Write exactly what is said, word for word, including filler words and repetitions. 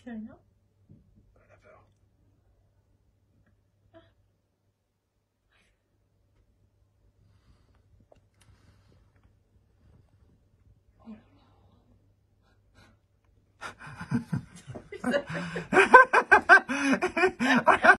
C'est rien. Elle a peur. Oh là là.